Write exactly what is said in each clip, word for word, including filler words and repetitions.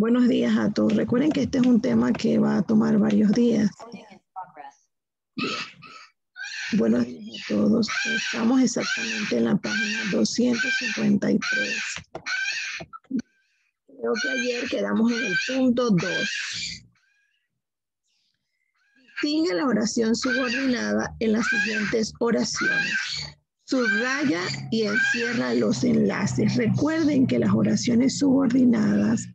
Buenos días a todos. Recuerden que este es un tema que va a tomar varios días. Buenos días a todos. Estamos exactamente en la página doscientos cincuenta y tres. Creo que ayer quedamos en el punto dos. Sigue la oración subordinada en las siguientes oraciones. Subraya y encierra los enlaces. Recuerden que las oraciones subordinadas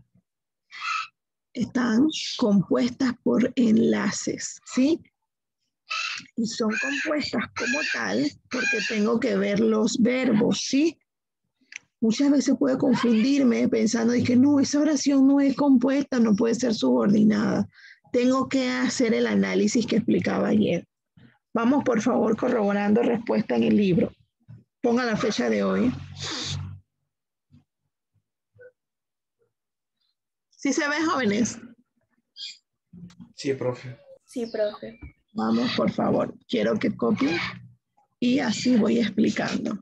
están compuestas por enlaces, ¿sí? Y son compuestas como tal porque tengo que ver los verbos, ¿sí? Muchas veces puede confundirme pensando de que no, esa oración no es compuesta, no puede ser subordinada. Tengo que hacer el análisis que explicaba ayer. Vamos, por favor, corroborando respuesta en el libro. Ponga la fecha de hoy. ¿Sí se ven, jóvenes? Sí, profe. Sí, profe. Vamos, por favor. Quiero que copien y así voy explicando.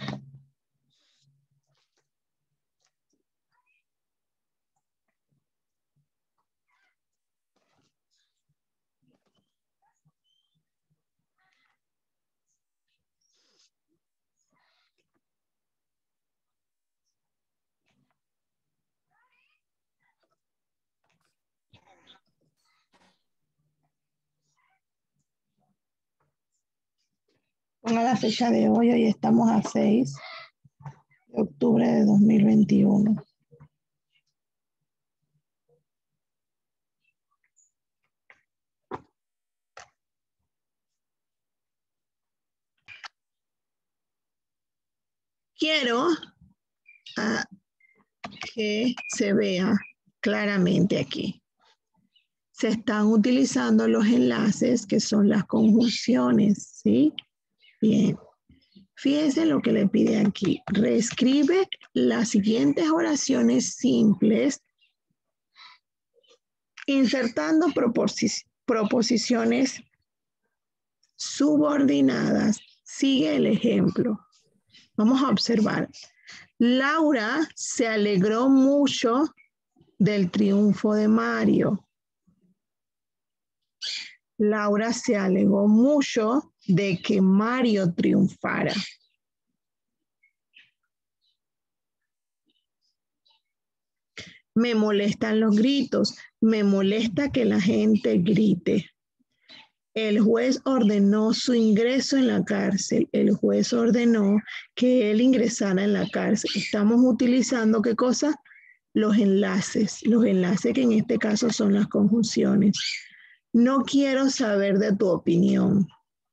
Ponga la fecha de hoy, hoy estamos a seis de octubre de dos mil veintiuno. Quiero uh, que se vea claramente aquí. Se están utilizando los enlaces que son las conjunciones, ¿sí? Bien. Fíjense lo que le pide aquí. Reescribe las siguientes oraciones simples insertando proposi- proposiciones subordinadas. Sigue el ejemplo. Vamos a observar. Laura se alegró mucho del triunfo de Mario. Laura se alegró mucho de que Mario triunfara. Me molestan los gritos. Me molesta que la gente grite. El juez ordenó su ingreso en la cárcel. El juez ordenó que él ingresara en la cárcel. Estamos utilizando, ¿qué cosa? Los enlaces. Los enlaces que en este caso son las conjunciones. No quiero saber de tu opinión.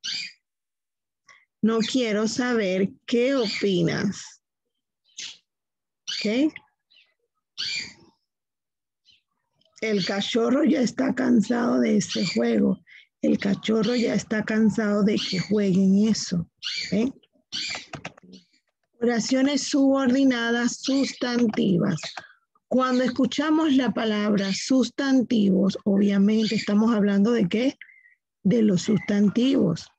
No quiero saber qué opinas. ¿Ok? El cachorro ya está cansado de ese juego. El cachorro ya está cansado de que jueguen eso. ¿Eh? Oraciones subordinadas sustantivas. Cuando escuchamos la palabra sustantivos, obviamente estamos hablando de qué? De los sustantivos.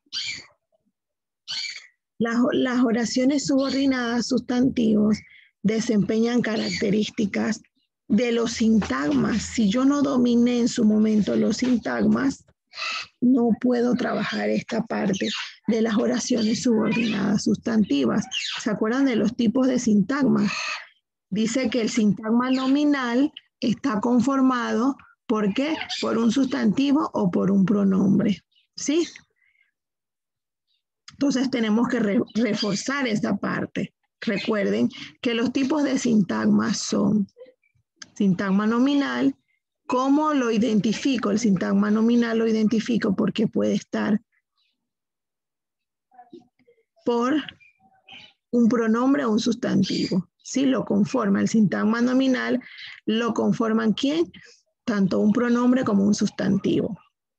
Las, las oraciones subordinadas sustantivos desempeñan características de los sintagmas. Si yo no dominé en su momento los sintagmas, no puedo trabajar esta parte de las oraciones subordinadas sustantivas. ¿Se acuerdan de los tipos de sintagmas? Dice que el sintagma nominal está conformado, ¿por qué? Por un sustantivo o por un pronombre, ¿sí? Entonces tenemos que re- reforzar esta parte. Recuerden que los tipos de sintagmas son sintagma nominal. ¿Cómo lo identifico? El sintagma nominal lo identifico porque puede estar por un pronombre o un sustantivo. ¿Sí? Lo conforma el sintagma nominal, lo conforman ¿quién? Tanto un pronombre como un sustantivo.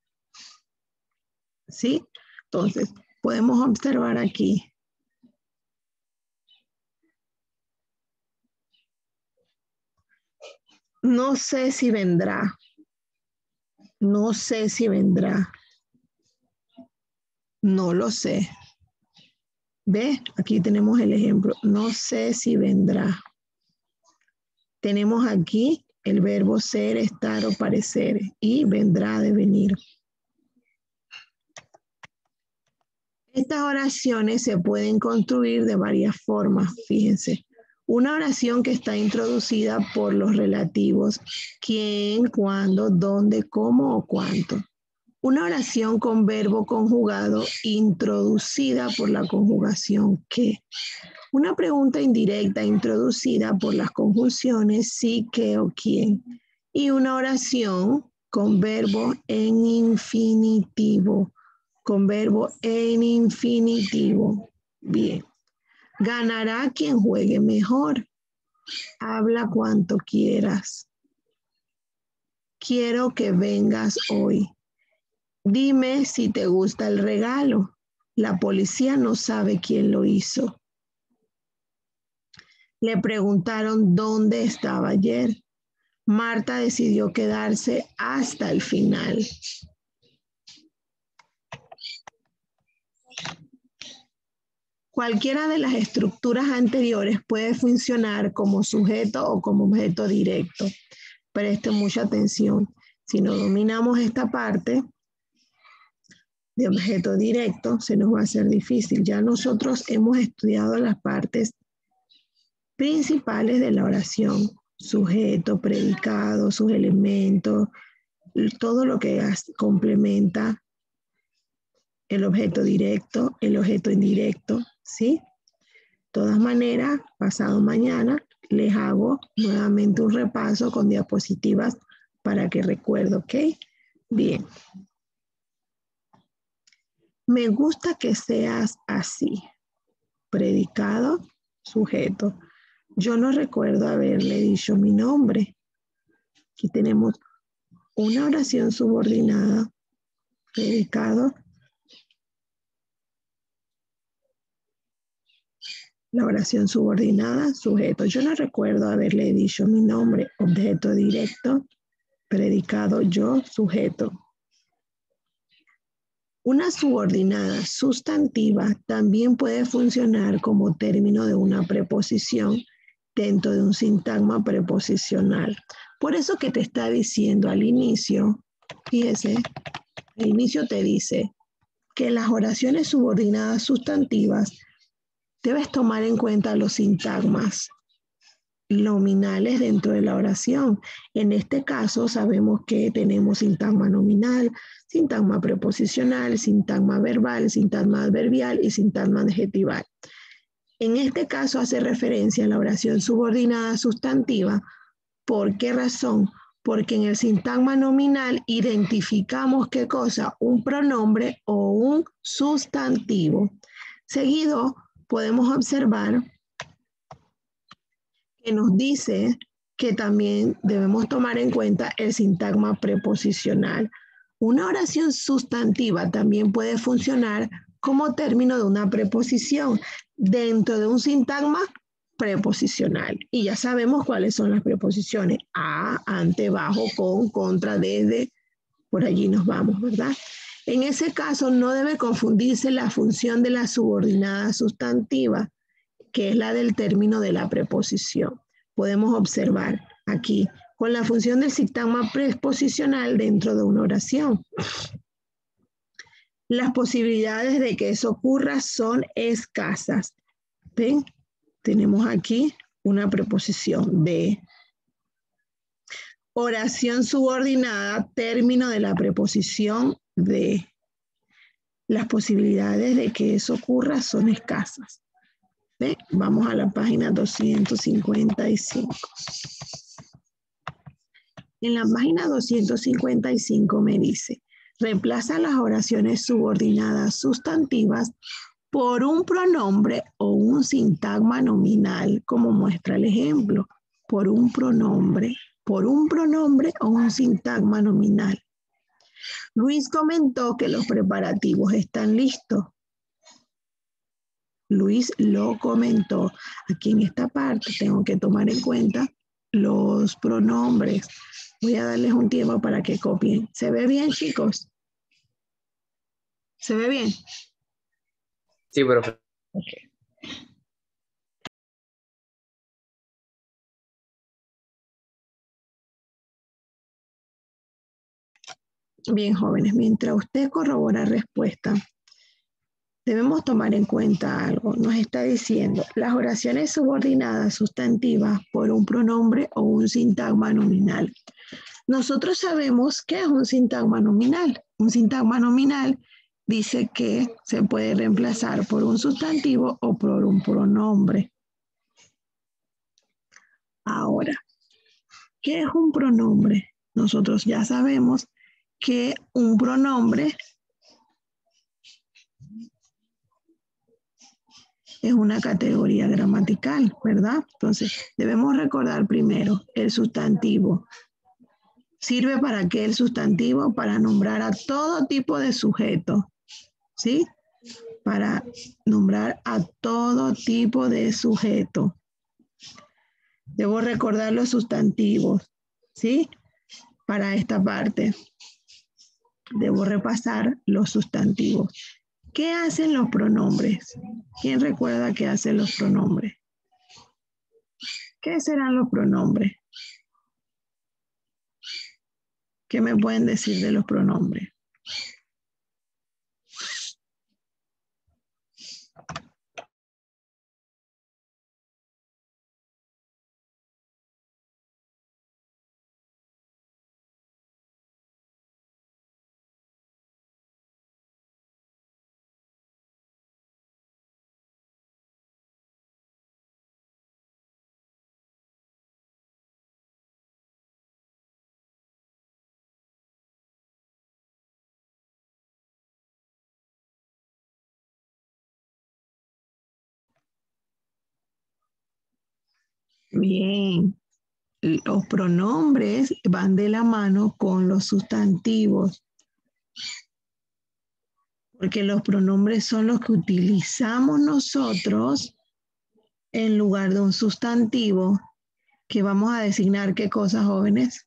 ¿Sí? Entonces, podemos observar aquí. No sé si vendrá. No sé si vendrá. No lo sé. ¿Ve? Aquí tenemos el ejemplo. No sé si vendrá. Tenemos aquí el verbo ser, estar o parecer, y vendrá de venir. Estas oraciones se pueden construir de varias formas, fíjense. Una oración que está introducida por los relativos quién, cuándo, dónde, cómo o cuánto. Una oración con verbo conjugado introducida por la conjugación que. Una pregunta indirecta introducida por las conjunciones sí, qué o quién. Y una oración con verbo en infinitivo. Con verbo en infinitivo. Bien. Ganará quien juegue mejor. Habla cuanto quieras. Quiero que vengas hoy. Dime si te gusta el regalo. La policía no sabe quién lo hizo. Le preguntaron dónde estaba ayer. Marta decidió quedarse hasta el final. Cualquiera de las estructuras anteriores puede funcionar como sujeto o como objeto directo. Presten mucha atención. Si no dominamos esta parte de objeto directo, se nos va a hacer difícil. Ya nosotros hemos estudiado las partes principales de la oración. Sujeto, predicado, sus elementos, todo lo que complementa el objeto directo, el objeto indirecto, ¿sí? De todas maneras, pasado mañana les hago nuevamente un repaso con diapositivas para que recuerde, ¿ok? Bien. Me gusta que seas así. Predicado, sujeto. Yo no recuerdo haberle dicho mi nombre. Aquí tenemos una oración subordinada, predicado. La oración subordinada, sujeto. Yo no recuerdo haberle dicho mi nombre, objeto directo, predicado yo, sujeto. Una subordinada sustantiva también puede funcionar como término de una preposición dentro de un sintagma preposicional. Por eso que te está diciendo al inicio, fíjese, al inicio te dice que las oraciones subordinadas sustantivas debes tomar en cuenta los sintagmas nominales dentro de la oración. En este caso sabemos que tenemos sintagma nominal, sintagma preposicional, sintagma verbal, sintagma adverbial y sintagma adjetival. En este caso hace referencia a la oración subordinada sustantiva. ¿Por qué razón? Porque en el sintagma nominal identificamos ¿qué cosa? Un pronombre o un sustantivo. Seguido podemos observar que nos dice que también debemos tomar en cuenta el sintagma preposicional. Una oración sustantiva también puede funcionar como término de una preposición dentro de un sintagma preposicional. Y ya sabemos cuáles son las preposiciones. A, ante, bajo, con, contra, desde. Por allí nos vamos, ¿verdad? En ese caso no debe confundirse la función de la subordinada sustantiva, que es la del término de la preposición. Podemos observar aquí con la función del sintagma preposicional dentro de una oración. Las posibilidades de que eso ocurra son escasas. ¿Ven? Tenemos aquí una preposición de oración subordinada, término de la preposición de. Las posibilidades de que eso ocurra son escasas. ¿Ven? Vamos a la página doscientos cincuenta y cinco. En la página doscientos cincuenta y cinco me dice, reemplaza las oraciones subordinadas sustantivas por un pronombre o un sintagma nominal, como muestra el ejemplo, por un pronombre, por un pronombre o un sintagma nominal. Luis comentó que los preparativos están listos. Luis lo comentó. Aquí en esta parte tengo que tomar en cuenta los pronombres. Voy a darles un tiempo para que copien. ¿Se ve bien, chicos? ¿Se ve bien? Sí, profe. Okay. Bien, jóvenes, mientras usted corrobora respuesta, debemos tomar en cuenta algo. Nos está diciendo las oraciones subordinadas sustantivas por un pronombre o un sintagma nominal. Nosotros sabemos qué es un sintagma nominal. Un sintagma nominal dice que se puede reemplazar por un sustantivo o por un pronombre. Ahora, ¿qué es un pronombre? Nosotros ya sabemos que un pronombre es una categoría gramatical, ¿verdad? Entonces, debemos recordar primero el sustantivo. ¿Sirve para qué el sustantivo? Para nombrar a todo tipo de sujeto, ¿sí? Para nombrar a todo tipo de sujeto. Debo recordar los sustantivos, ¿sí? Para esta parte, debo repasar los sustantivos. ¿Qué hacen los pronombres? ¿Quién recuerda qué hacen los pronombres? ¿Qué serán los pronombres? ¿Qué me pueden decir de los pronombres? Bien, los pronombres van de la mano con los sustantivos, porque los pronombres son los que utilizamos nosotros en lugar de un sustantivo que vamos a designar qué cosas, jóvenes.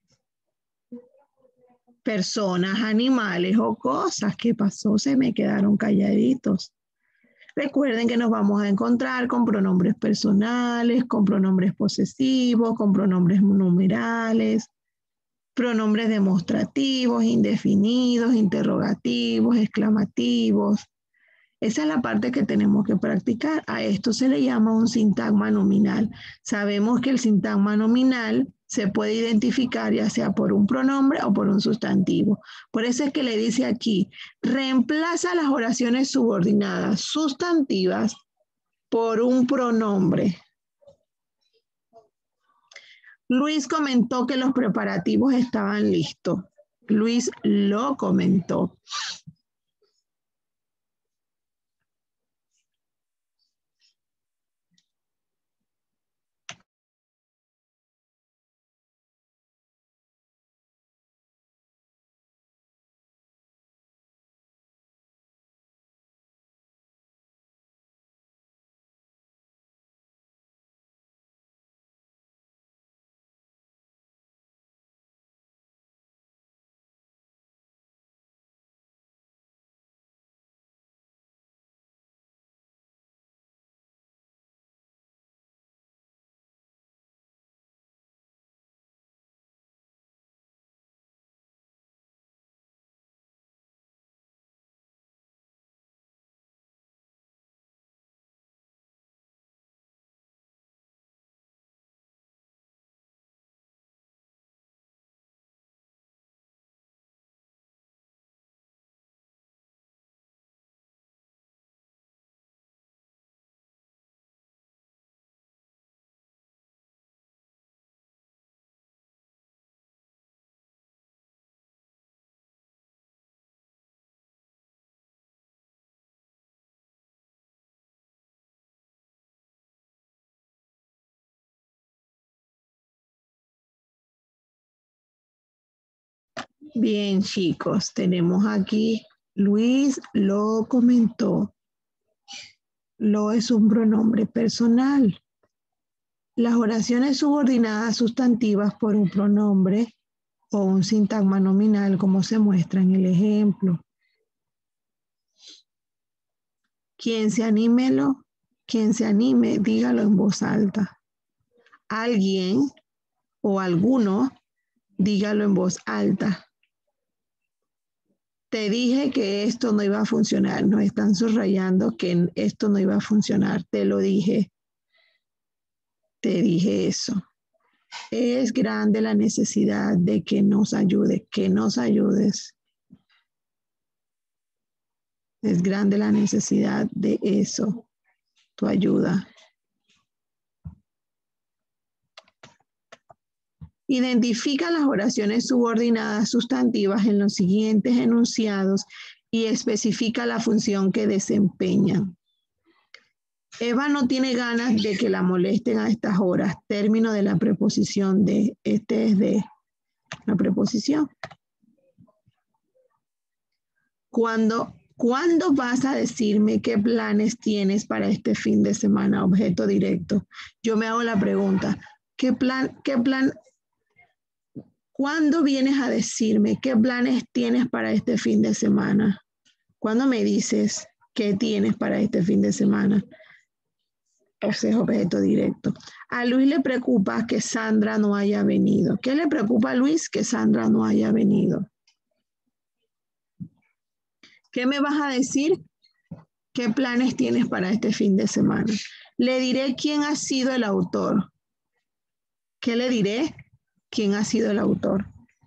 Personas, animales o cosas. ¿Qué pasó? Se me quedaron calladitos. Recuerden que nos vamos a encontrar con pronombres personales, con pronombres posesivos, con pronombres numerales, pronombres demostrativos, indefinidos, interrogativos, exclamativos. Esa es la parte que tenemos que practicar. A esto se le llama un sintagma nominal. Sabemos que el sintagma nominal se puede identificar ya sea por un pronombre o por un sustantivo. Por eso es que le dice aquí, reemplaza las oraciones subordinadas sustantivas por un pronombre. Luis comentó que los preparativos estaban listos. Luis lo comentó. Bien, chicos, tenemos aquí, Luis lo comentó. Lo es un pronombre personal. Las oraciones subordinadas sustantivas por un pronombre o un sintagma nominal, como se muestra en el ejemplo. Quien se anime, lo, quien se anime, dígalo en voz alta. Alguien o alguno, dígalo en voz alta. Te dije que esto no iba a funcionar. Nos están subrayando que esto no iba a funcionar. Te lo dije. Te dije eso. Es grande la necesidad de que nos ayudes, que nos ayudes. Es grande la necesidad de eso, tu ayuda. Identifica las oraciones subordinadas sustantivas en los siguientes enunciados y especifica la función que desempeñan. Eva no tiene ganas de que la molesten a estas horas. Término de la preposición de. Este es de la preposición. Cuando, ¿Cuándo vas a decirme qué planes tienes para este fin de semana? Objeto directo. Yo me hago la pregunta. ¿Qué plan, qué plan, ¿Cuándo vienes a decirme qué planes tienes para este fin de semana? ¿Cuándo me dices qué tienes para este fin de semana? Ese es objeto directo. A Luis le preocupa que Sandra no haya venido. ¿Qué le preocupa a Luis? Que Sandra no haya venido. ¿Qué me vas a decir? ¿Qué planes tienes para este fin de semana? Le diré quién ha sido el autor. ¿Qué le diré? ¿Quién ha sido el autor?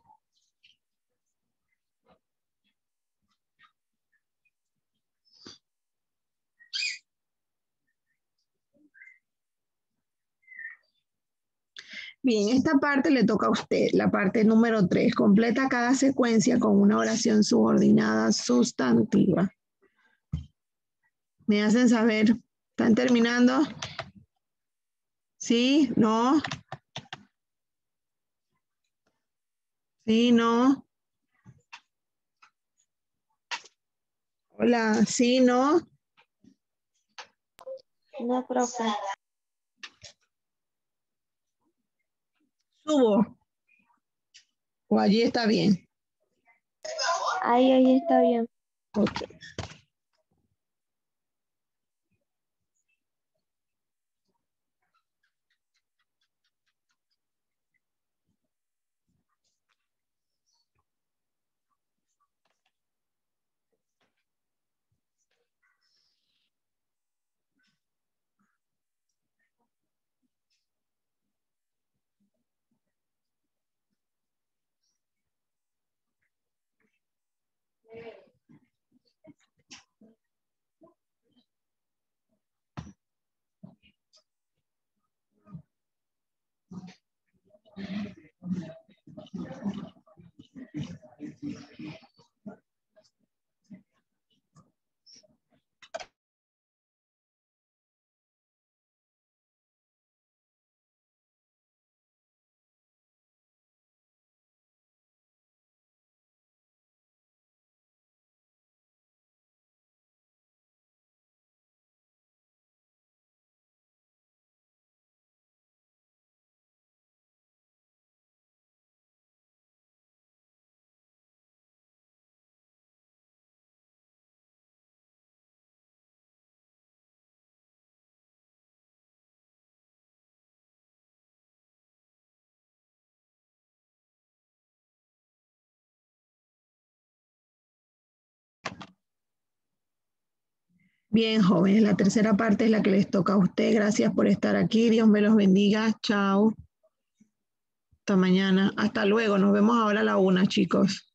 Bien, esta parte le toca a usted, la parte número tres. Completa cada secuencia con una oración subordinada sustantiva. ¿Me hacen saber? ¿Están terminando? ¿Sí? ¿No? ¿Sí? ¿No? Hola, ¿sí? ¿No? No, profe. ¿Subo? ¿O allí está bien? Ahí, ahí está bien. Ok. Bien, jóvenes, la tercera parte es la que les toca a usted. Gracias por estar aquí. Dios me los bendiga. Chao. Hasta mañana. Hasta luego. Nos vemos ahora a la una, chicos.